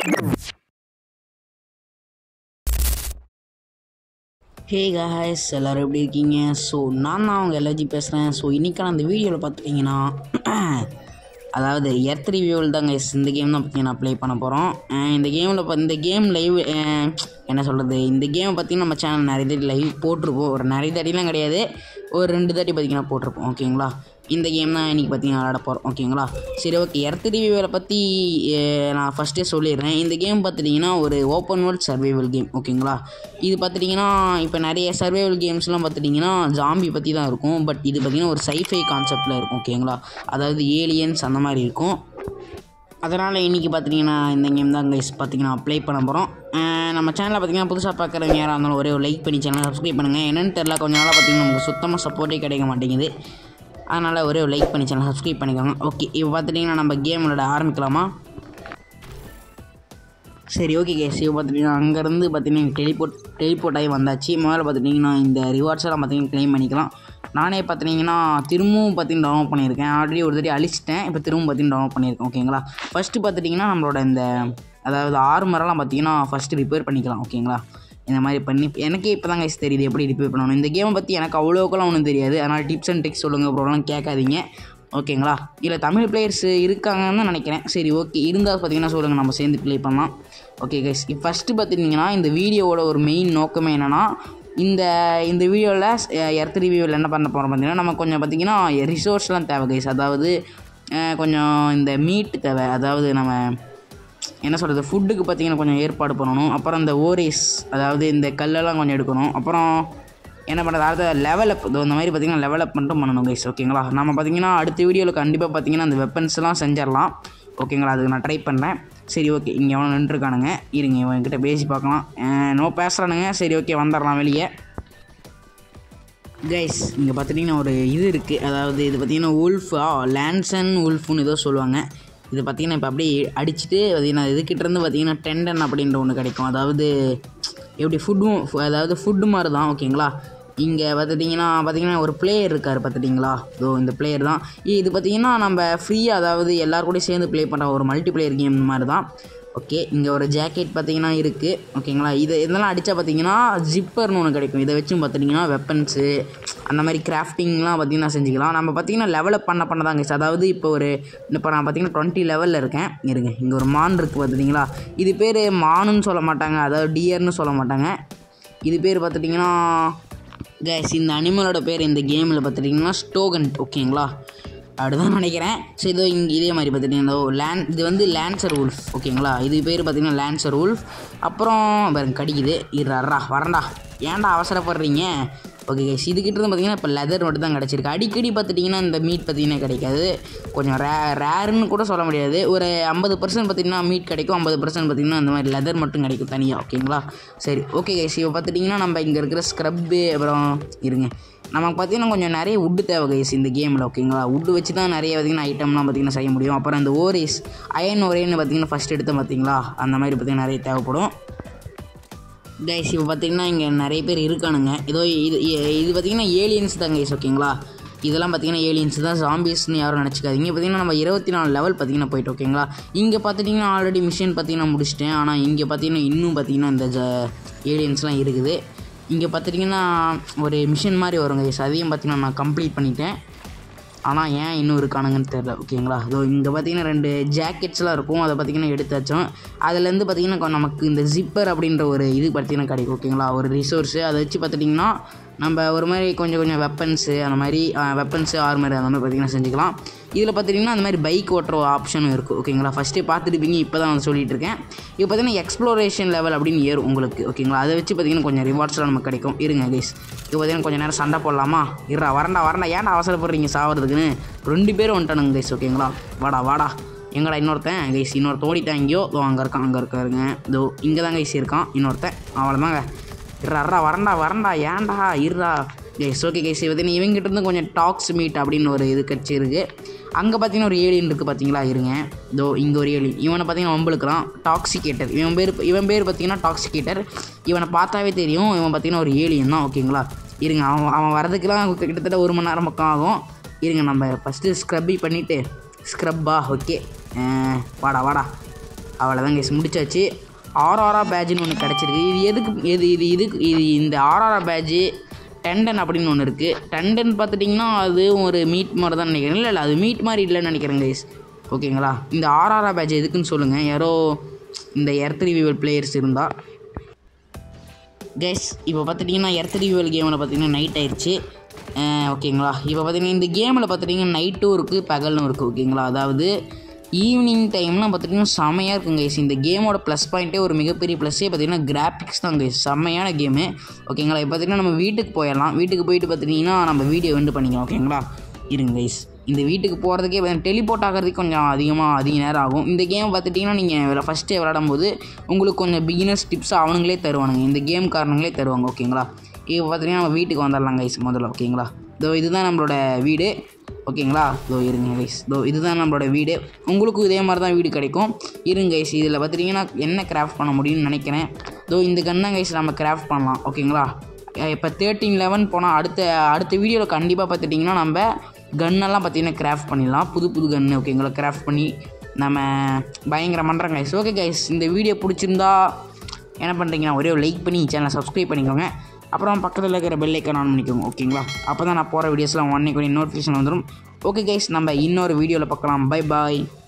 Hey guys, எல்லோரும் எப்படி இருக்கீங்க? ஸோ நான் தான் அவங்க எல்லாத்தையும் பேசுகிறேன். ஸோ இன்றைக்கான அந்த வீடியோவில் பார்த்துட்டிங்கன்னா அதாவது எர்த் ரிவ்யூவில் தான் கைஸ் இந்த கேம் தான் பார்த்தீங்கன்னா ப்ளே பண்ண போகிறோம். இந்த கேம் லைவ் என்ன சொல்கிறது, இந்த கேமை பார்த்திங்கன்னா நம்ம சேனல் நிறைய தாட்டி லைவ் போட்டிருப்போம். ஒரு நிறைய தாட்டிலாம் கிடையாது, ஒரு 2 தாட்டி பார்த்திங்கன்னா போட்டிருப்போம். ஓகேங்களா, இந்த கேம் தான் இன்றைக்கி பார்த்திங்கன்னா விளாட போகிறோம். ஓகேங்களா, சரி ஓகே. எர்த் ரிவ்யூவில் பற்றி நான் ஃபஸ்ட்டே சொல்லிடுறேன். இந்த கேம் பார்த்துட்டிங்கன்னா ஒரு ஓப்பன் வேர்ல்ட் சர்வைவல் கேம். ஓகேங்களா, இது பார்த்துட்டிங்கன்னா இப்போ நிறைய சர்வைவல் கேம்ஸ்லாம் பார்த்துட்டிங்கன்னா ஜாம்பி பற்றி தான் இருக்கும். பட் இது பார்த்திங்கன்னா ஒரு சைஃபை கான்செப்டில் இருக்கும். ஓகேங்களா, அதாவது ஏலியன்ஸ் அந்த மாதிரி இருக்கும். அதனால் இன்றைக்கி பார்த்திங்கன்னா இந்த கேம் தான் கைஸ் பார்த்திங்கன்னா ப்ளே பண்ண போகிறோம். நம்ம சேனலில் பார்த்திங்கன்னா புதுசாக பார்க்குறவங்க யாராக இருந்தாலும் ஒரே ஒரு லைக் பண்ணி சேனலை சப்ஸ்கிரைப் பண்ணுங்கள். என்னென்னு தெரில, கொஞ்சம் நாளாக பார்த்திங்கன்னா நமக்கு சுத்தமாக சப்போர்ட்டே கிடைக்க மாட்டேங்குது. அதனால் ஒரே ஒரு லைக் பண்ணி சேனல் சப்ஸ்கிரைப் பண்ணிக்கோங்க. ஓகே, இப்போ பார்த்துட்டிங்கன்னா நம்ம கேம் விளையாட ஆரம்பிக்கலாமா? சரி ஓகே கேஸ், இப்போ பார்த்துட்டிங்கன்னா அங்கேருந்து பார்த்திங்கன்னா டெலிபோர்ட் ஆகி வந்தாச்சு. முதல்ல பார்த்துட்டிங்கன்னா இந்த ரிவார்ட்ஸ் எல்லாம் பார்த்திங்கன்னா க்ளைம் பண்ணிக்கலாம். நானே பார்த்திங்கன்னா திரும்பவும் பார்த்திங்கன்னா டவுன்லோட் பண்ணியிருக்கேன். ஆல்ரெடி ஒரு தடவை அழிச்சிட்டேன், இப்போ திரும்பவும் பார்த்திங்கன்னா டவுன்லோட் பண்ணியிருக்கேன். ஓகேங்களா, ஃபஸ்ட்டு பார்த்துட்டிங்கன்னா நம்மளோட இந்த அதாவது ஆர்மரெல்லாம் பார்த்திங்கன்னா ஃபஸ்ட்டு ரிப்பேர் பண்ணிக்கலாம். ஓகேங்களா, இந்த மாதிரி பண்ணி எனக்கே இப்போ தான் கைஸ் தெரியுது எப்படி ரிப்பேர் பண்ணணும். இந்த கேமை பற்றி எனக்கு அவ்வளோக்கெல்லாம் ஒன்றும் தெரியாது. அதனால் டிப்ஸ் அண்ட் ட்ரிக்ஸ் சொல்லுங்கள் ப்ரோலாம் கேட்காதீங்க. ஓகேங்களா, இல்லை தமிழ் பிளேயர்ஸ் இருக்காங்கன்னு நினைக்கிறேன். சரி ஓகே, இருந்தால் பார்த்திங்கன்னா சொல்லுங்கள், நம்ம சேர்ந்து ப்ளே பண்ணலாம். ஓகே கைஸ், இப்போ ஃபஸ்ட்டு பார்த்துட்டிங்கன்னா இந்த வீடியோவோட ஒரு மெயின் நோக்கமே என்னென்னா, இந்த வீடியோவில் எர்த் ரிவ்யூவில் என்ன பண்ண போகிறோம் பார்த்திங்கன்னா, நம்ம கொஞ்சம் பார்த்திங்கன்னா ரிசோர்ஸ்லாம் தேவை கைஸ். அதாவது கொஞ்சம் இந்த மீட் தேவை. அதாவது நம்ம என்ன சொல்கிறது, ஃபுட்டுக்கு பார்த்திங்கன்னா கொஞ்சம் ஏற்பாடு பண்ணணும். அப்புறம் இந்த ஓரேஸ், அதாவது இந்த கல்லெல்லாம் கொஞ்சம் எடுக்கணும். அப்புறம் என்ன பண்ணுறது, அடுத்த லெவலப் இந்த மாதிரி பார்த்திங்கன்னா லெவலப் மட்டும் பண்ணணும் கைஸ். ஓகேங்களா, நம்ம பார்த்திங்கன்னா அடுத்த வீடியோவில் கண்டிப்பாக பார்த்திங்கன்னா அந்த வெப்பன்ஸ்லாம் செஞ்சிடலாம். ஓகேங்களா, அதுக்கு நான் ட்ரை பண்ணுறேன். சரி ஓகே, இங்கே எவனோ நின்றுருக்கானுங்க, இருங்க இவன்கிட்ட பேசி பார்க்கலாம். நோ பேசுகிறானுங்க. சரி ஓகே, வந்துடலாம் வெளியே. கைஸ், இங்கே பார்த்துட்டிங்கன்னா ஒரு இது இருக்குது. அதாவது இது பார்த்திங்கன்னா உல்ஃபா லேன்சன் உல்ஃப்னு ஏதோ சொல்லுவாங்க. இது பார்த்திங்கன்னா இப்போ அப்படியே அடிச்சுட்டு பார்த்திங்கன்னா இதுக்கிட்டேருந்து பார்த்திங்கன்னா டெண்டன் அப்படின்ற ஒன்று கிடைக்கும். அதாவது எப்படி ஃபுட்டு மாதிரி தான். ஓகேங்களா, இங்கே பார்த்திங்கன்னா ஒரு பிளேயர் இருக்கார் பார்த்துட்டிங்களா, இந்த பிளேயர் தான் இது. பார்த்திங்கன்னா நம்ம ஃப்ரீயாக அதாவது எல்லாரும் கூட சேர்ந்து ப்ளே பண்ணுற ஒரு மல்டிப்ளேயர் கேம் மாதிரி தான். ஓகே, இங்கே ஒரு ஜாக்கெட் பார்த்திங்கன்னா இருக்குது. ஓகேங்களா, இதெல்லாம் அடித்தா பார்த்திங்கன்னா ஜிப்பர்னு ஒன்று கிடைக்கும். இதை வச்சும் பார்த்துட்டிங்கன்னா வெப்பன்ஸு அந்த மாதிரி கிராஃப்டிங்லாம் பார்த்திங்கன்னா செஞ்சுக்கலாம். நம்ம பார்த்திங்கன்னா டெவலப் பண்ண தான் கைஸ். அதாவது இப்போ நான் பார்த்திங்கன்னா 20 லெவலில் இருக்கேன். இருங்க, இங்கே ஒரு மான் இருக்குது பார்த்துட்டிங்களா. இது பேர் மானுன்னு சொல்ல மாட்டாங்க, அதாவது டியர்னு சொல்ல மாட்டாங்க. இது பேர் பார்த்துட்டிங்கன்னா கைஸ், இந்த அனிமலோட பேர் இந்த கேமில் பார்த்துட்டிங்கன்னா ஸ்டோகன்ட். ஓகேங்களா, அப்படிதான் நினைக்கிறேன். ஸோ இதே மாதிரி பார்த்துட்டிங்கன்னா இது வந்து லேன்சர் உல்ஃப். ஓகேங்களா, இது பேர் பார்த்திங்கன்னா லேன்சர் உல்ஃப். அப்புறம் பாருங்க கடிக்குது, வரண்டா, ஏன்டா அவசரப்படுறீங்க? ஓகே கைஸ், இதுக்கிட்டேருந்து பார்த்திங்கன்னா இப்போ லெதர் மட்டும் தான் கிடச்சிருக்கு. அடிக்கடி பார்த்துட்டிங்கன்னா இந்த மீட் பார்த்திங்கன்னா கிடைக்காது. கொஞ்சம் ரேருன்னு கூட சொல்ல முடியாது. ஒரு 50% பார்த்திங்கன்னா மீட் கிடைக்கும், 50% பார்த்திங்கன்னா இந்த மாதிரி லெதர் மட்டும் கிடைக்கும் தனியாக. ஓகேங்களா, சரி ஓகே கைஸ், இப்போ பார்த்துட்டிங்கன்னா நம்ம இங்கே இருக்கிற ஸ்க்ரப்பு அப்புறம் இருங்க நமக்கு பார்த்திங்கன்னா கொஞ்சம் நிறைய வுட்டு தேவை கைஸ் இந்த கேமில். ஓகேங்களா, வுட்டு வச்சு தான் நிறைய பார்த்திங்கன்னா ஐட்டம்லாம் பார்த்திங்கன்னா செய்ய முடியும். அப்புறம் இந்த ஓரேஸ் அயன் ஒரேன்னு பார்த்திங்கன்னா ஃபஸ்ட் எடுத்து பார்த்திங்களா அந்த மாதிரி பார்த்திங்கன்னா நிறைய தேவைப்படும் கைஸ். இப்போ பார்த்திங்கன்னா இங்கே நிறைய பேர் இருக்கானுங்க. இது பார்த்திங்கன்னா ஏலியன்ஸ் தான் கைஸ். ஓகேங்களா, இதெல்லாம் பார்த்திங்கன்னா ஏலியன்ஸ் தான், ஜாம்பிஸ்ன்னு யாரும் நினச்சிக்காதீங்க. பார்த்திங்கன்னா நம்ம 24 லெவல் பார்த்திங்கன்னா போய்ட்டு. ஓகேங்களா, இங்கே பார்த்துட்டிங்கன்னா ஆல்ரெடி மிஷின் பார்த்திங்கன்னா முடிச்சிட்டேன். ஆனால் இங்கே பார்த்திங்கன்னா இன்னும் பார்த்திங்கன்னா இந்த ஏலியன்ஸ்லாம் இருக்குது. இங்கே பார்த்துட்டிங்கன்னா ஒரு மிஷின் மாதிரி வருங்க கைஸ், அதையும் பார்த்திங்கன்னா நான் கம்ப்ளீட் பண்ணிட்டேன். ஆனால் ஏன் இன்னும் இருக்கானுங்கன்னு தெரில. ஓகேங்களா, இங்கே பார்த்திங்கன்னா 2 ஜாக்கெட்ஸ்லாம் இருக்கும், அதை பார்த்திங்கன்னா எடுத்தாச்சும். அதுலேருந்து பார்த்திங்கன்னா நமக்கு இந்த ஜிப்பர் அப்படின்ற ஒரு இது பார்த்திங்கன்னா கிடைக்கும். ஓகேங்களா, ஒரு ரிசோர்ஸு, அதை வச்சு பார்த்துட்டிங்கன்னா நம்ம ஒரு மாதிரி கொஞ்சம் வெப்பன்ஸு அந்த மாதிரி வெப்பன்ஸு ஆர்மர் அந்த மாதிரி பார்த்திங்கன்னா செஞ்சுக்கலாம். இதில் பார்த்துட்டிங்கன்னா அந்த மாதிரி பைக் ஓட்டுற ஆப்ஷனும் இருக்குது. ஓகேங்களா, ஃபஸ்ட்டே பார்த்துருப்பீங்க, இப்போ தான் நான் சொல்லிகிட்டு இருக்கேன். இப்போ பார்த்திங்கன்னா எக்ஸ்ப்ளோரேஷன் லெவல் அப்படின்னு ஏறும் உங்களுக்கு. ஓகேங்களா, அதை வச்சு பார்த்திங்கன்னா கொஞ்சம் ரிவார்ட்ஸ்லாம் நமக்கு கிடைக்கும். இருங்க கைஸ், இப்போ பார்த்திங்கன்னா கொஞ்சம் நேரம் சண்டை போடலாமா? வரண்டா, ஏன்டா அவசரப்படுறீங்க சாவறதுக்குன்னு? 2 பேரும் வந்துட்டானுங்க கைஸ். ஓகேங்களா, வாடா எங்கடா இன்னொருத்தன் கைஸ், இன்னொருத்த ஓடிட்டான் எங்கேயோ. அங்கே இருக்காருங்க. இங்கே தான் கைஸ் இருக்கான் இன்னொருத்தன். அவ்வளோதாங்க, வரண்டா ஏன்டா கைஸ். ஓகே கைஸ், பார்த்தீங்கன்னா இவங்ககிட்ட கொஞ்சம் டாக்ஸ் மீட் அப்படின்னு ஒரு இது கிடச்சிருக்கு. அங்கே பார்த்தீங்கன்னா ஒரு ஏலியன் இருக்குது பார்த்தீங்களா. இருங்க, இங்கே ஒரு ஏலியன். இவனை பார்த்தீங்கன்னா வம்புழுக்கலாம், டாக்ஸிகேட்டர். இவன் பேர் பார்த்தீங்கன்னா டாக்ஸிகேட்டர். இவனை பார்த்தாவே தெரியும், இவன் பார்த்தீங்கன்னா ஒரு ஏலியன் தான். ஓகேங்களா, இருங்க, அவன் வரதுக்கெல்லாம் கிட்டத்தட்ட 1 மணி நேரம் பக்கம் ஆகும். இருங்க, நம்ம ஃபஸ்ட்டு ஸ்க்ரப்பி பண்ணிவிட்டு ஸ்க்ரப்பா. ஓகே, வாடா அவ்வளோதான் கைஸ், முடிச்சாச்சு. ஆர்ஆரா பேட்ஜுன்னு ஒன்று கிடச்சிருக்கு. இது எதுக்கு இது இந்த ஆர்ஆரா பேட்ஜு டெண்டன் அப்படின்னு ஒன்று இருக்குது. டெண்டன் பார்த்துட்டிங்கன்னா அது ஒரு மீட் மாதிரி தான் நினைக்கிறேன். இல்லை அது மீட் மாதிரி இல்லைன்னு நினைக்கிறேன் கைஸ். ஓகேங்களா, இந்த ஆர்ஆரா பேட்ஜ் எதுக்குன்னு சொல்லுங்கள் யாரோ இந்த எர்த் ரிவியூவல் பிளேயர்ஸ் இருந்தால். கைஸ் இப்போ பார்த்துட்டிங்கன்னா எர்த் ரிவியூவல் கேமில் பார்த்திங்கன்னா நைட் ஆயிடுச்சு. ஓகேங்களா, இப்போ பார்த்திங்கன்னா இந்த கேமில் பார்த்துட்டிங்கன்னா நைட்டும் இருக்குது பகலும் இருக்குது. ஓகேங்களா, அதாவது ஈவினிங் டைம்லாம் பார்த்துட்டிங்கன்னா செம்மையாக இருக்கும் கைஸ். இந்த கேமோட ப்ளஸ் பாயிண்ட்டே ஒரு மிகப்பெரிய ப்ளஸ்ஸே பார்த்திங்கன்னா கிராஃபிக்ஸ் தான் கைஸ். செம்மையான கேமு. ஓகேங்களா, இப்போ பார்த்திங்கன்னா நம்ம வீட்டுக்கு போயிடலாம். வீட்டுக்கு போயிட்டு பார்த்துட்டிங்கன்னா நம்ம வீடியோ வந்து பண்ணிக்கலாம். ஓகேங்களா, இருங்க கைஸ், இந்த வீட்டுக்கு போகிறதுக்கே டெலிபோர்ட் ஆகிறதுக்கு கொஞ்சம் அதிக நேரம் ஆகும். இந்த கேம் பார்த்துட்டிங்கன்னா நீங்கள் ஃபஸ்ட்டே விளாடும் போது உங்களுக்கு கொஞ்சம் பிகினர்ஸ் டிப்ஸ் அவனுங்களே தருவானுங்க, இந்த கேம் காரணங்களே தருவாங்க. ஓகேங்களா, இப்போ பார்த்திங்கன்னா நம்ம வீட்டுக்கு வந்துடலாம் கைஸ் முதல்ல. ஓகேங்களா, இதுதான் நம்மளோட வீடு. ஓகேங்களா, இருங்க கைஸ், இதுதான் நம்மளோட வீடு. உங்களுக்கும் இதே மாதிரி தான் வீடு கிடைக்கும். இருங்க கைஸ், இதில் பார்த்துட்டிங்கன்னா என்ன கிராஃப்ட் பண்ண முடியும்னு நினைக்கிறேன். இந்த கன் தான் கைஸ் நம்ம கிராஃப்ட் பண்ணலாம். ஓகேங்களா, இப்போ 13-11 போனால் அடுத்த வீடியோவில் கண்டிப்பாக பார்த்துட்டிங்கன்னா நம்ம கன்னெல்லாம் பார்த்திங்கன்னா கிராஃப்ட் பண்ணிடலாம். புது கன்று. ஓகேங்களா, கிராஃப்ட் பண்ணி நம்ம பயங்கரம் பண்ணுறோம் கைஸ். ஓகே கைஸ், இந்த வீடியோ பிடிச்சிருந்தா என்ன பண்ணுறீங்கன்னா ஒரே லைக் பண்ணி சேனலை சப்ஸ்கிரைப் பண்ணிக்கோங்க. அப்புறம் பக்கத்தில் இருக்கிற பெல் ஐக்கான் ஆன் பண்ணிக்கோங்க. ஓகேங்களா, அப்போ தான் நான் போகிற வீடியோஸ்லாம் உடனே நோட்டிஃபிகேஷன் வந்துடும். ஓகே கைஸ், நம்ம இன்னொரு வீடியோவில் பார்க்கலாம். பை பாய்.